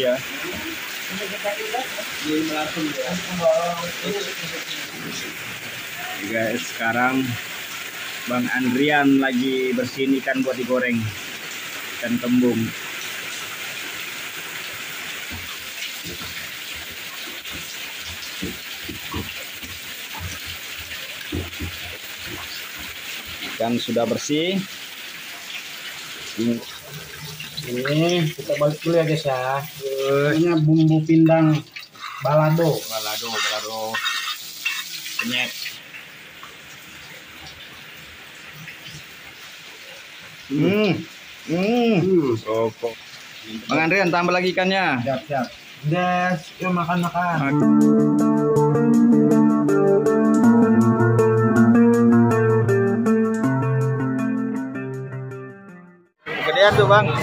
Iya. Guys, sekarang Bang Andrian lagi bersihin ikan buat digoreng, ikan kembung. Ikan sudah bersih. Ini kita balik dulu ya guys ya. Ini bumbu pindang balado. Penyet. Sokok. Bang Andrian tambah lagi ikannya. Siap. Guys, yuk makan. Gedean tuh Bang.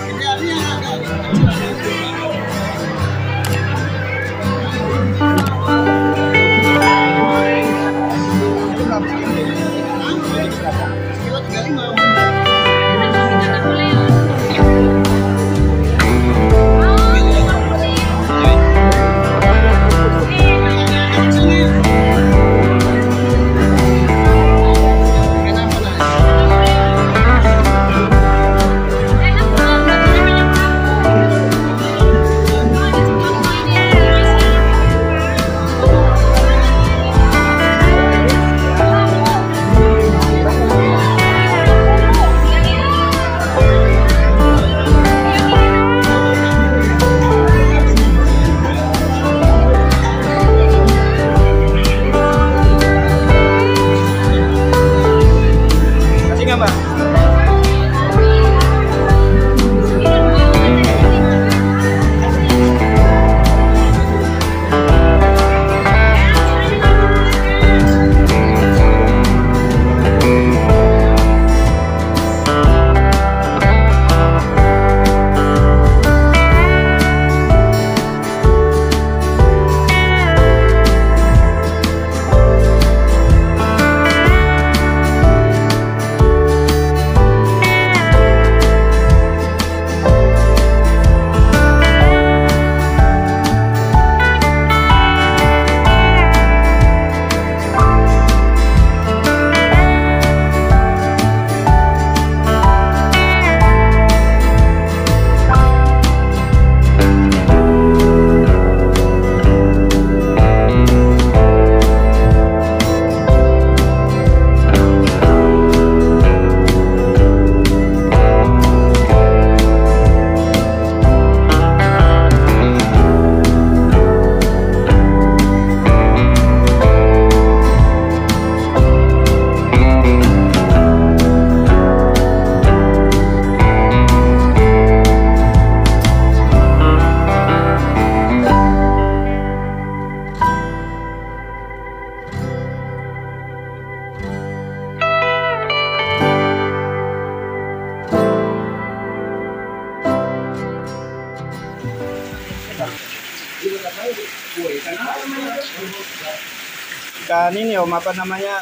Ikan ini Om, apa namanya?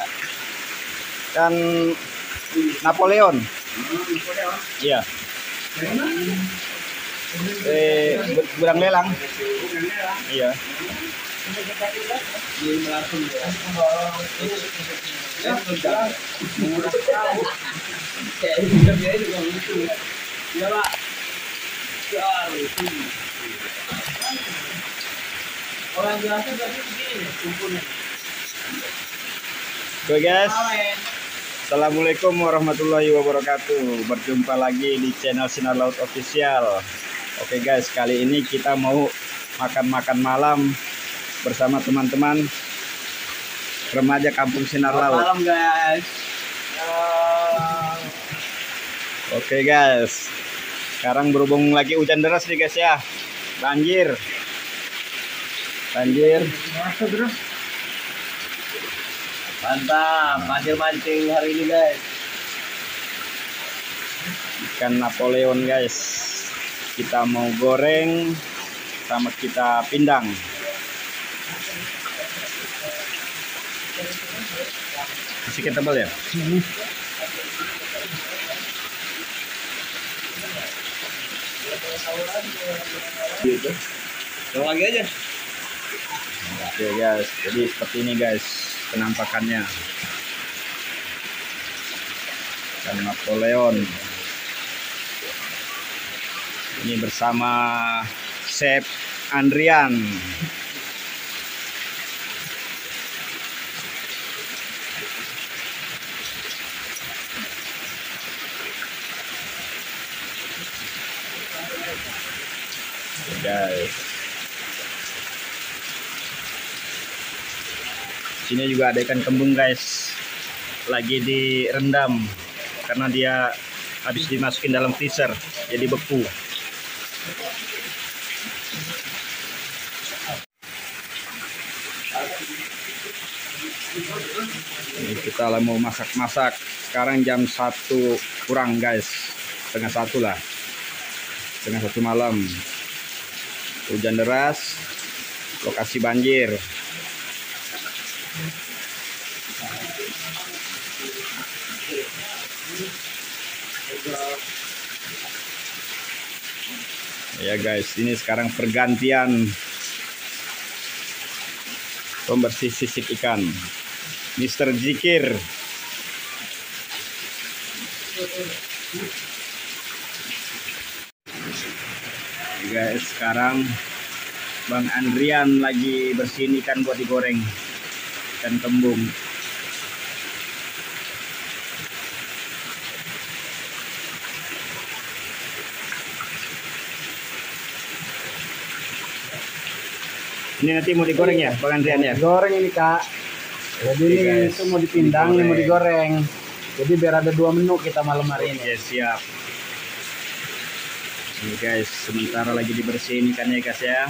Ikan Napoleon. Iya. Gudang lelang. Iya. Orang biasa berarti begini kumpulnya. Oke guys, assalamualaikum warahmatullahi wabarakatuh. Berjumpa lagi di channel Sinar Laut Official. Oke guys, kali ini kita mau makan malam bersama teman-teman remaja Kampung Sinar Laut. Malam guys. Oke guys, sekarang berhubung lagi hujan deras nih guys ya, banjir. Masa terus. Mantap, mancing hari ini guys. Ikan Napoleon guys, kita mau goreng sama kita pindang. Sedikit tebal ya. Gitu. Yang lagi aja. Oke guys, jadi seperti ini guys penampakannya. Dan Napoleon ini bersama Chef Andrian. Guys, sini juga ada ikan kembung guys, lagi direndam karena dia habis dimasukin dalam freezer jadi beku. Ini kita mau masak-masak. Sekarang jam 1 kurang guys, setengah 1 lah, setengah 1 malam. Hujan deras, lokasi banjir. Ya guys, ini sekarang pergantian pembersih sisik ikan, Mr. Zikir. Guys, sekarang Bang Andrian lagi bersihin ikan buat digoreng, ikan kembung. Ini nanti mau digoreng ya Bang Andrian ya? Goreng ini Kak. Jadi Oke, ini guys. itu mau dipindang, ini mau digoreng. Jadi biar ada 2 menu kita malam hari ini. Oke, siap. Ini guys, sementara lagi dibersihin ikannya guys ya.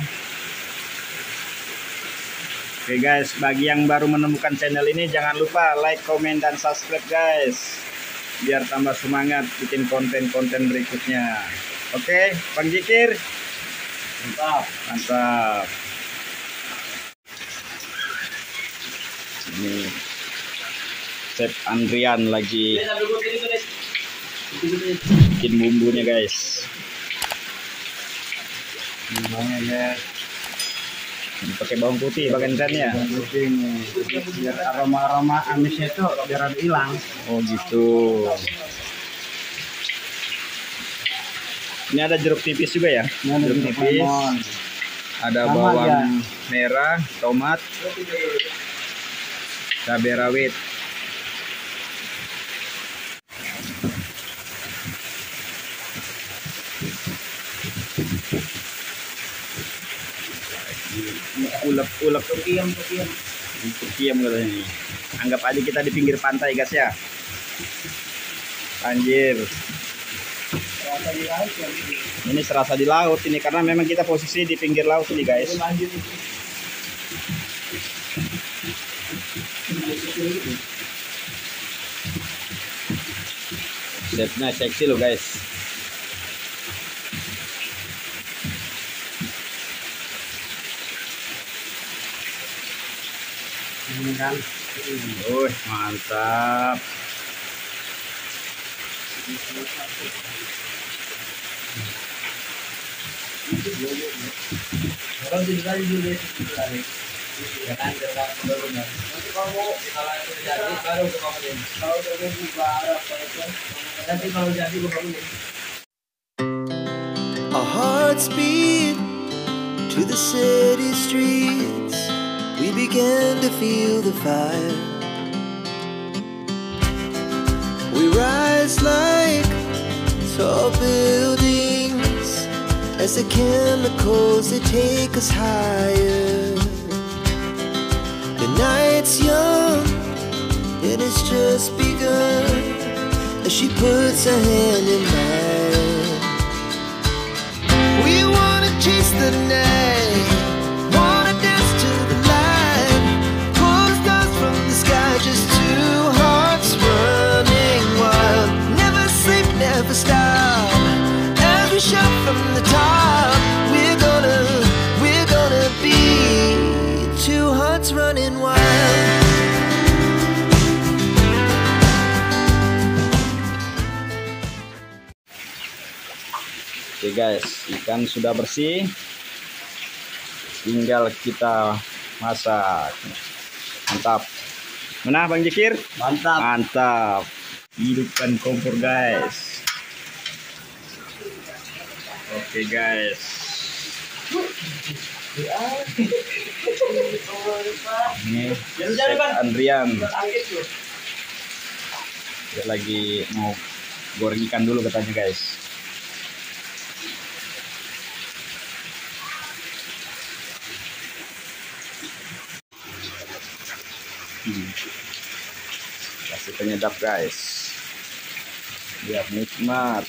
Oke guys, bagi yang baru menemukan channel ini jangan lupa like, komen, dan subscribe guys, biar tambah semangat bikin konten-konten berikutnya. Oke, Bang Zikir, Mantap. mantap. Ini Chef Andrian lagi bikin bumbunya guys. Bumbunya Ini pakai bawang putih bagian ya. putih nih. Biar aroma amisnya itu biar ada hilang. Oh gitu. Ini ada jeruk tipis juga ya? Ini ada Jeruk jeruk tipis. lemon. Ada Sama bawang aja. merah, tomat, cabai rawit. Ulek-ulek Diam. Diam katanya ini. Anggap aja kita di pinggir pantai guys ya. Anjir. Ini serasa di laut ini karena memang kita posisi di pinggir laut ini guys. Chefnya seksi loh guys. Ini kan. Mantap. Orang jadi kali juga tarik. Ya kan, nanti kalau jadi baru gue bangunin. Kalau udah buka apa itu, nanti kalau jadi gue bangunin. Our hearts beat to the city streets. We began to feel the fire. We rise like tall buildings as the chemicals they take us higher. The night's young and it's just begun as she puts her hand in mine. We wanna chase the night, wanna dance to the light, pull the stars from the sky, just two hearts running wild. Never sleep, never stop, as we shout from the top. We're gonna be two hearts running wild. Oke guys, ikan sudah bersih, tinggal kita masak. Mantap. Mana Bang Jikir? Mantap. Mantap. Hidupkan kompor guys. Oke guys. Ini Chef Andrian. Dia lagi mau goreng ikan dulu katanya guys. Kasih penyedap guys, biar nikmat.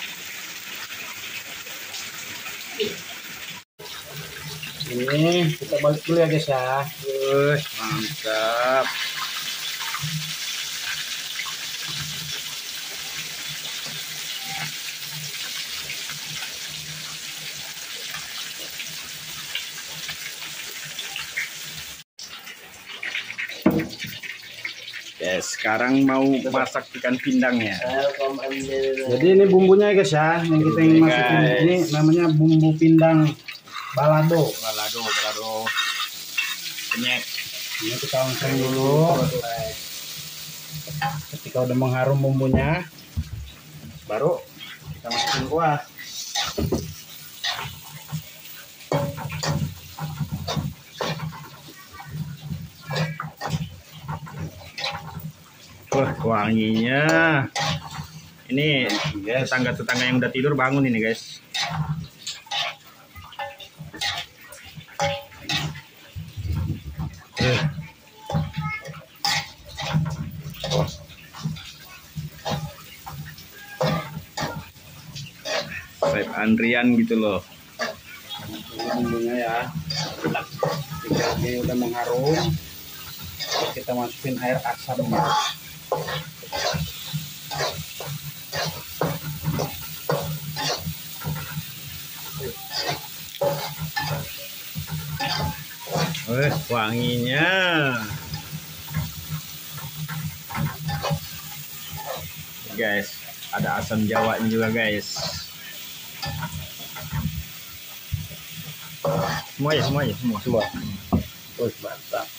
Ini kita balik dulu ya guys ya. Mantap. Yes, sekarang mau masak ikan pindangnya. Jadi ini bumbunya guys ya, yang kita ingin masukin Guys. ini namanya bumbu pindang balado. Balado. Penyet. Ini kita langsung dulu. Ketika udah mengharum bumbunya, baru kita masukin kuah. Wah, wanginya. Ini tetangga-tetangga yang udah tidur bangun ini guys. Chef Andrian gitu loh. Ini bumbunya ya. Ketika ini udah mengharum, kita masukin air asamnya. Wanginya. Guys, ada asam Jawa ini juga guys. Semua. Terus mantap.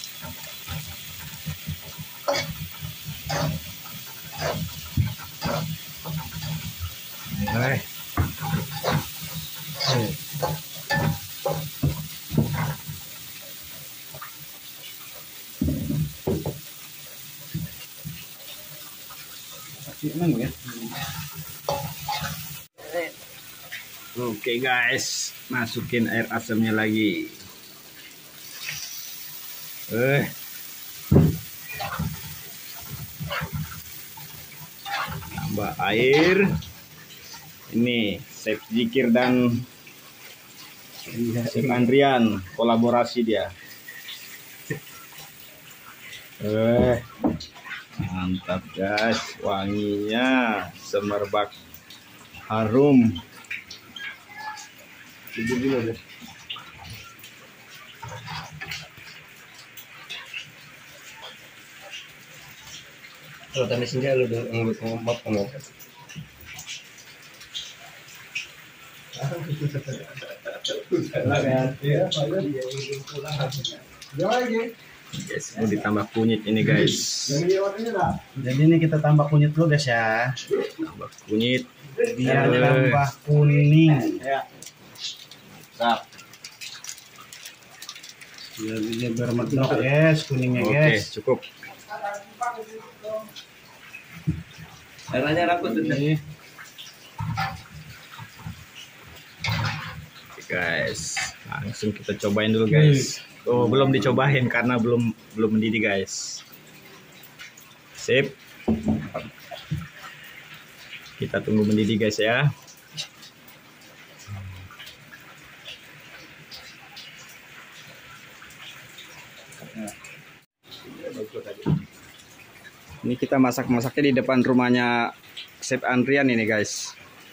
Ya. Oke guys, masukin air asamnya lagi. Tambah air. Ini Chef Jikir dan Chef Andrian kolaborasi dia. Mantap guys, wanginya semerbak harum. Kalau tadi senja lu udah ngomot ngomot. Guys, mau ditambah kunyit ini guys. Jadi ini kita tambah kunyit dulu guys ya. Tambah kunyit Biar tambah kuning. Mantap. Biar medok guys kuningnya Oke, guys. cukup. Caranya rakut Oke, guys, langsung kita cobain dulu guys. Oh, belum dicobain karena belum mendidih guys. Sip. Kita tunggu mendidih guys ya. Ini kita masak-masaknya di depan rumahnya Chef Andrian ini guys.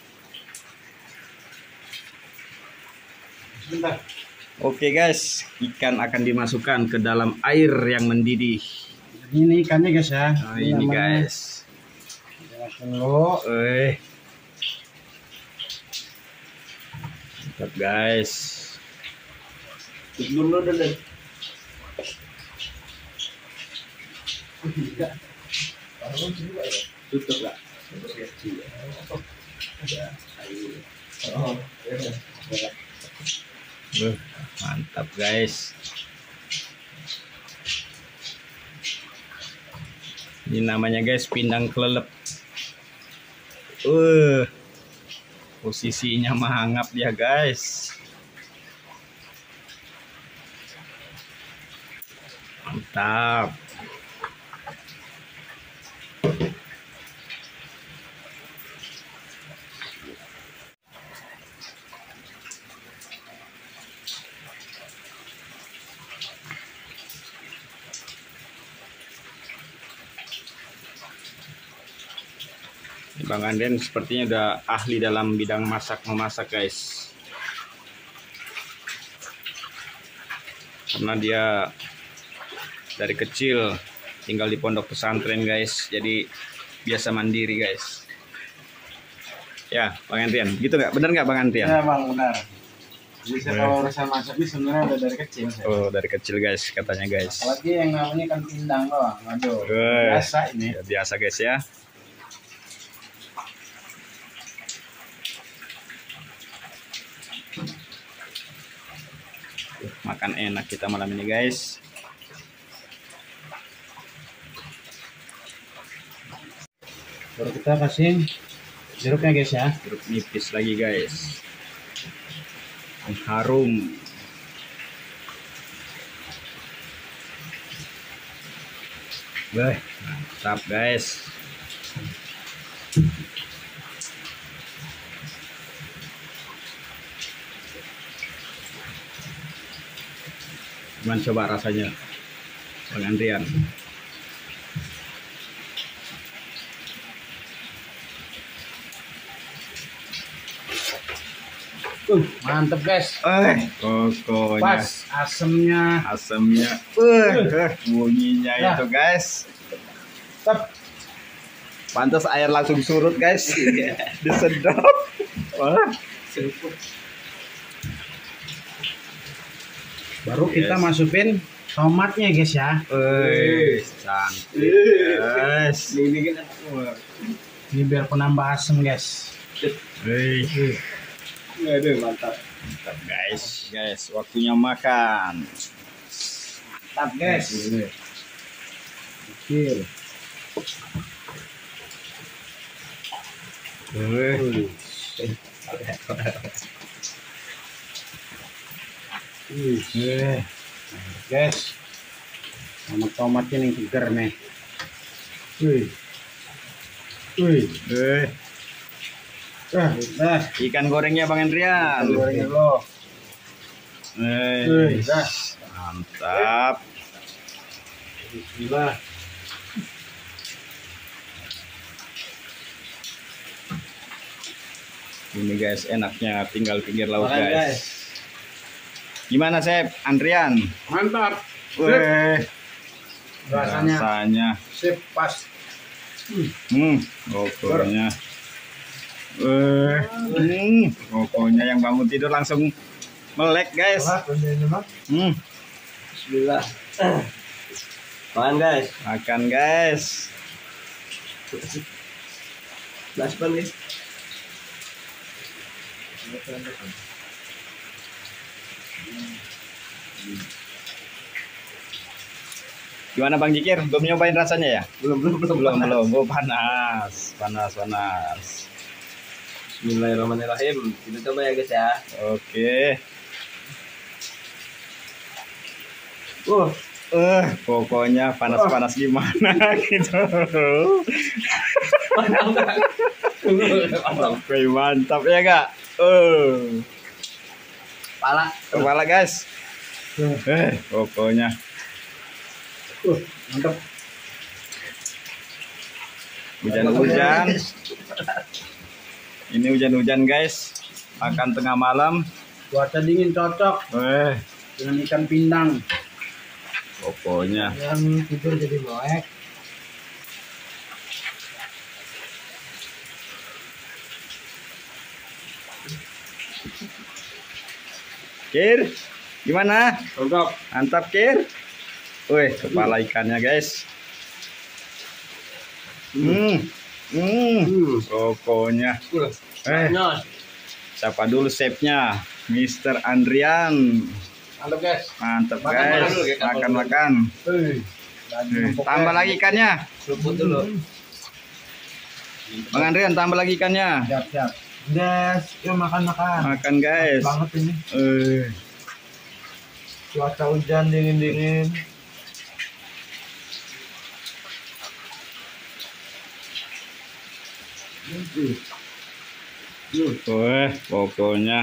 Bentar. Oke guys, ikan akan dimasukkan ke dalam air yang mendidih. Ini ikannya guys ya. Nah, ini namanya. guys. Langsung lo. Mantap guys. Dulu dulu. Tutup lah. Mantap guys. Ini namanya guys pindang kelelep. Posisinya mangap dia guys. Mantap. Bang Anden sepertinya udah ahli dalam bidang memasak guys. Karena dia dari kecil tinggal di pondok pesantren guys, jadi biasa mandiri guys. Ya Bang Andrian, gitu nggak? Bener nggak Bang Andrian? Ya Bang, benar. Bisa kalau urusan masak ini sebenarnya udah dari kecil. Oh dari kecil guys katanya guys. Apalagi yang namanya kan pindang doang. Aduh, biasa ini. Ya, biasa guys ya. Makan enak kita malam ini guys. Baru kita kasih jeruknya guys ya. Jeruk nipis lagi guys. Harum. Mantap guys. Gimana coba rasanya Bang Andrian? Mantep guys. Pokoknya Pas asemnya. bunyinya itu guys. Tep. Pantas air langsung surut guys. Disedot. Wah. Baru kita masukin tomatnya guys ya. Cantik guys. Ini biar penambah asem guys. Aduh, mantap guys. Waktunya makan. Mantap guys. Kecil. Guys, sama tomatnya nih seger nih. Ikan gorengnya Bang Andrian. Gorengnya lo. Mantap. Bismillah. Ini guys enaknya tinggal pinggir laut Makan, guys. Gimana Chef Andrian? Mantap. Rasanya sip pas. Pokoknya. Pokoknya yang bangun tidur langsung melek guys. Bismillah. Makan guys. Makan guys. Laspan nih. Gimana Bang Jikir? Belum nyobain rasanya ya? Belum. Oh, panas. Bismillahirrahmanirrahim. Kita coba ya guys ya. Oke. Pokoknya panas gimana gitu. Mantap ya kak. Kepala guys. Pokoknya. Mantap. Hujan-hujan. Ini hujan-hujan guys. Makan tengah malam. Cuaca dingin cocok dengan ikan pindang. Pokoknya. Yang tidur jadi melek. Kir, gimana? Mantap. Mantap, Kir. Wih, kepala ikannya, guys. Pokoknya. Siapa dulu chefnya? Mr. Andrian. Mantap guys. Mantap, Makan guys. dulu, ya, Makan. Tambah lagi ikannya. Luput dulu. Bang Andrian, tambah lagi ikannya. Siap. Guys, yuk makan. Makan, guys. Banget ini. Cuaca hujan dingin. Wih, pokoknya.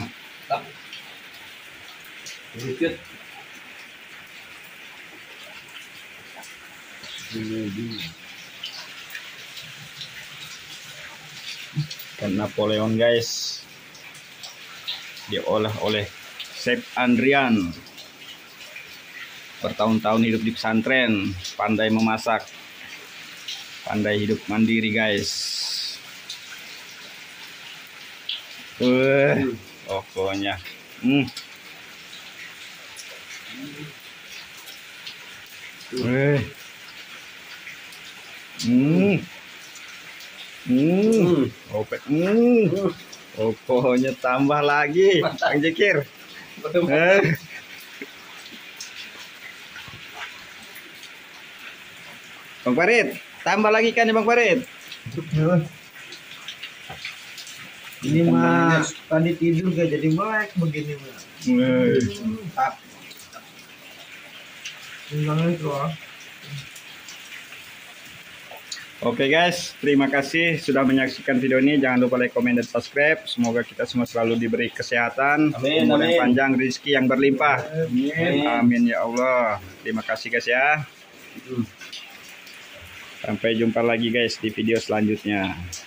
Sedikit. Ikan Napoleon, guys. Diolah oleh Chef Andrian. Bertahun-tahun hidup di pesantren, pandai memasak, pandai hidup mandiri, guys. Pokoknya. Opet. Pokoknya tambah lagi, Bang Jekir. Bang Farid, tambah lagi kan ya Bang Farid? Ini mah tadi tidur gak jadi melek begini mah. Oke guys, terima kasih sudah menyaksikan video ini. Jangan lupa like, comment, dan subscribe. Semoga kita semua selalu diberi kesehatan, umur yang panjang, rezeki yang berlimpah. Amin ya Allah. Terima kasih guys ya. Sampai jumpa lagi guys di video selanjutnya.